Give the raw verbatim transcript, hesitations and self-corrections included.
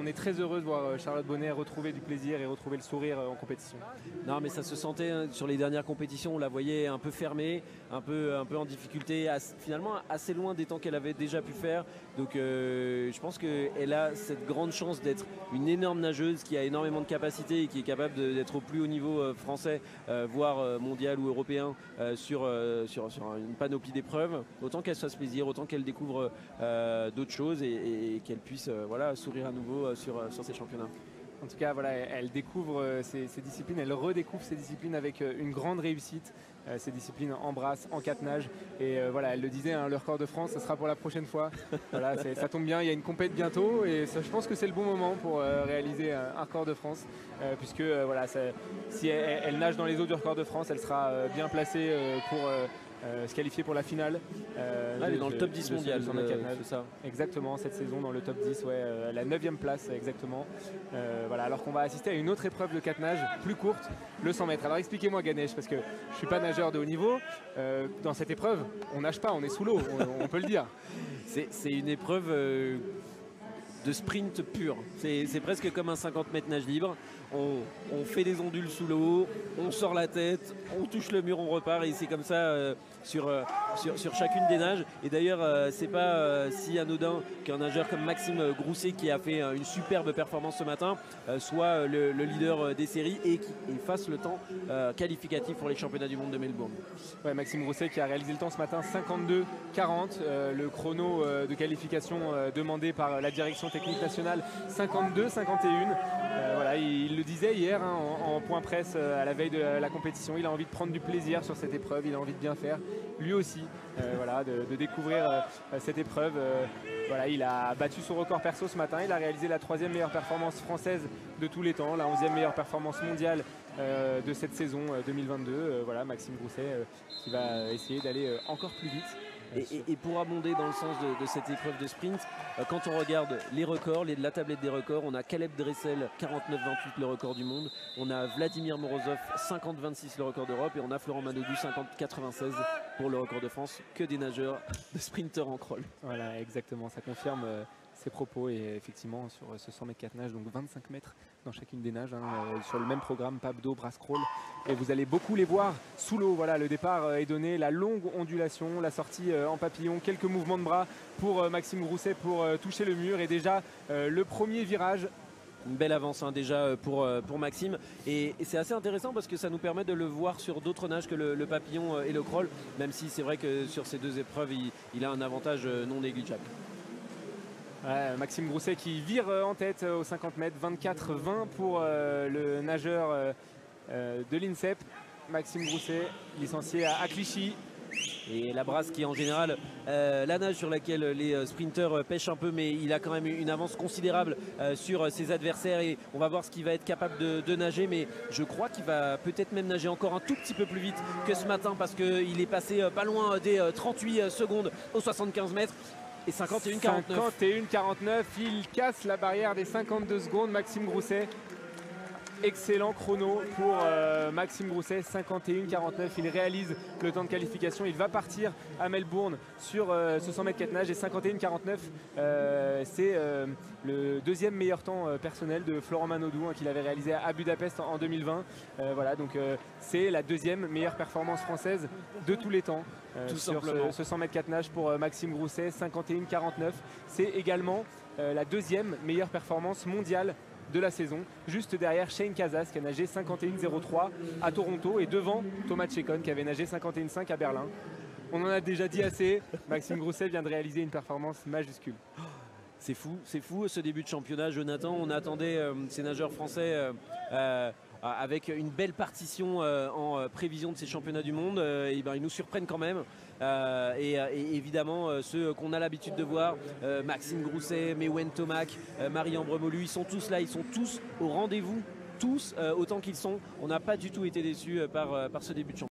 on est très heureux de voir Charlotte Bonnet retrouver du plaisir et retrouver le sourire en compétition. Non, mais ça se sentait hein, sur les dernières compétitions, on la voyait un peu fermée, un peu, un peu en difficulté, assez, finalement assez loin des temps qu'elle avait déjà pu faire. Donc euh, je pense qu'elle a cette grande chance d'être une énorme nageuse qui a énormément de capacité et qui est capable d'être au plus haut niveau euh, français, euh, voire euh, mondial ou européen euh, sur, euh, sur, sur une panoplie d'épreuves. Autant qu'elle se fasse plaisir, autant qu'elle découvre euh, d'autres choses et, et, et qu'elle puisse euh, voilà, sourire à nouveau euh, sur, euh, sur ces championnats. En tout cas, voilà, elle découvre ces, ces disciplines, elle redécouvre ces disciplines avec une grande réussite. Euh, ces disciplines en brasse, en catenage. Et euh, voilà, elle le disait, hein, le record de France, ça sera pour la prochaine fois. Voilà, ça tombe bien, il y a une compète bientôt. Et ça, je pense que c'est le bon moment pour euh, réaliser un, un record de France. Euh, puisque euh, voilà, ça, si elle, elle nage dans les eaux du record de France, elle sera euh, bien placée euh, pour... Euh, Euh, se qualifier pour la finale. Euh, Là, elle est dans le top dix mondial, c'est ça. Exactement, cette saison dans le top dix, ouais, euh, la neuvième place exactement. Euh, voilà, alors qu'on va assister à une autre épreuve de catenage plus courte, le cent mètres. Alors expliquez-moi Ganesh, parce que je ne suis pas nageur de haut niveau. Euh, dans cette épreuve, on nage pas, on est sous l'eau, on, on peut le dire. C'est une épreuve euh, de sprint pur. C'est presque comme un cinquante mètres nage libre. On, on fait des ondules sous l'eau, on sort la tête, on touche le mur, on repart et c'est comme ça euh, sur, euh, sur, sur chacune des nages. Et d'ailleurs, euh, c'est pas euh, si anodin qu'un nageur comme Maxime Grousset qui a fait euh, une superbe performance ce matin euh, soit le, le leader des séries et qui et fasse le temps euh, qualificatif pour les championnats du monde de Melbourne. Ouais, Maxime Grousset qui a réalisé le temps ce matin cinquante-deux quarante, euh, le chrono euh, de qualification euh, demandé par la direction technique nationale cinquante-deux cinquante et un. Euh, voilà, il, il le disait hier hein, en, en point presse euh, à la veille de la, la compétition, il a envie de prendre du plaisir sur cette épreuve, il a envie de bien faire, lui aussi, euh, voilà, de, de découvrir euh, cette épreuve. Euh, voilà, il a battu son record perso ce matin, il a réalisé la troisième meilleure performance française de tous les temps, la onzième meilleure performance mondiale euh, de cette saison euh, deux mille vingt-deux. Euh, voilà, Maxime Grousset euh, qui va essayer d'aller euh, encore plus vite. Et, et, et pour abonder dans le sens de, de cette épreuve de sprint, euh, quand on regarde les records, les, la tablette des records, on a Caleb Dressel quarante-neuf vingt-huit le record du monde, on a Vladimir Morozov cinquante vingt-six le record d'Europe et on a Florent Manodou cinquante quatre-vingt-seize pour le record de France. Que des nageurs de sprinters en crawl. Voilà, exactement, ça confirme euh, ses propos et effectivement sur ce cent mètres quatre nages, donc vingt-cinq mètres dans chacune des nages, hein, euh, sur le même programme, pape d'eau, brasse crawl. Et vous allez beaucoup les voir sous l'eau. Voilà, le départ euh, est donné, la longue ondulation, la sortie euh, en papillon, quelques mouvements de bras pour euh, Maxime Grousset pour euh, toucher le mur et déjà euh, le premier virage. Une belle avance hein, déjà pour, pour Maxime et, et c'est assez intéressant parce que ça nous permet de le voir sur d'autres nages que le, le papillon et le crawl, même si c'est vrai que sur ces deux épreuves il, il a un avantage non négligeable. Ouais, Maxime Grousset qui vire en tête aux cinquante mètres, vingt-quatre vingt pour euh, le nageur euh, euh, de l'INSEP. Maxime Grousset, licencié à, à Clichy. Et la brasse qui est en général euh, la nage sur laquelle les euh, sprinteurs euh, pêchent un peu, mais il a quand même une avance considérable euh, sur euh, ses adversaires et on va voir ce qu'il va être capable de, de nager, mais je crois qu'il va peut-être même nager encore un tout petit peu plus vite que ce matin parce qu'il est passé euh, pas loin des euh, trente-huit secondes aux soixante-quinze mètres. Et cinquante et une quarante-neuf. cinquante et une quarante-neuf, il casse la barrière des cinquante-deux secondes, Maxime Grousset. Excellent chrono pour euh, Maxime Grousset, cinquante et une quarante-neuf. Il réalise le temps de qualification. Il va partir à Melbourne sur euh, ce cent mètres quatre nages et cinquante et une quarante-neuf. Euh, C'est euh, le deuxième meilleur temps euh, personnel de Florent Manodou hein, qu'il avait réalisé à Budapest en, en deux mille vingt. Euh, voilà, donc euh, c'est la deuxième meilleure performance française de tous les temps euh, Tout sur simplement. ce, ce cent mètres quatre nages pour euh, Maxime Grousset, cinquante et une quarante-neuf. C'est également euh, la deuxième meilleure performance mondiale de la saison, juste derrière Shane Casas qui a nagé cinquante et une zéro trois à Toronto et devant Thomas Tchekon qui avait nagé cinquante et une cinq à Berlin. On en a déjà dit assez, Maxime Grousset vient de réaliser une performance majuscule. C'est fou, c'est fou ce début de championnat, Jonathan. On attendait euh, ces nageurs français euh, euh, avec une belle partition euh, en euh, prévision de ces championnats du monde. Euh, et ben, ils nous surprennent quand même. Euh, et, et évidemment, euh, ceux qu'on a l'habitude de voir, euh, Maxime Grousset, Mewen Tomac, euh, Marie-Ambre Bremolu, ils sont tous là, ils sont tous au rendez-vous, tous euh, autant qu'ils sont. On n'a pas du tout été déçus euh, par, euh, par ce début de championnat.